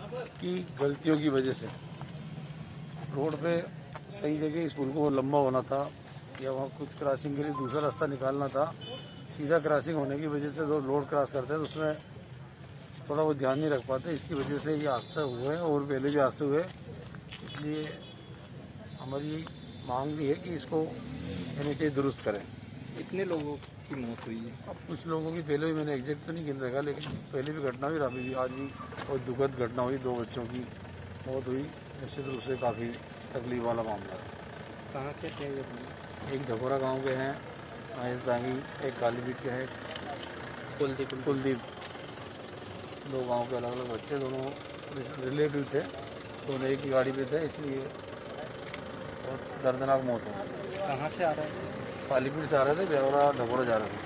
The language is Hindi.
की गलतियों की वजह से रोड पे सही जगह स्कूल को लंबा होना था या वहाँ कुछ क्रॉसिंग के लिए दूसरा रास्ता निकालना था, सीधा क्रॉसिंग होने की वजह से जो रोड क्रॉस करते हैं तो उसमें थोड़ा वो ध्यान नहीं रख पाते, इसकी वजह से ये हादसा हुए हैं और पहले भी हादसे हुए। इसलिए हमारी मांग भी है कि इसको NHA दुरुस्त करें। इतने लोगों की मौत हुई है। अब कुछ लोगों की पहले भी मैंने एग्जैक्ट तो नहीं गिन रखा, लेकिन पहले भी घटना हुई, अभी भी आज भी और दुखद घटना हुई, 2 बच्चों की मौत हुई। निश्चित रूप से काफ़ी तकलीफ वाला मामला है। कहाँ के थे ये? एक ढकोरा गांव के हैं महेश दांगी, एक कालीपीठ के हैं कुलदीप। 2 गांव के अलग अलग बच्चे, दोनों रिलेटिव थे, दोनों एक ही गाड़ी पे थे, इसलिए बहुत दर्दनाक मौत है। कहाँ से आ रहे थे? कालीपीठ से आ रहे थे, ब्यावरा ढकोरा जा रहे थे।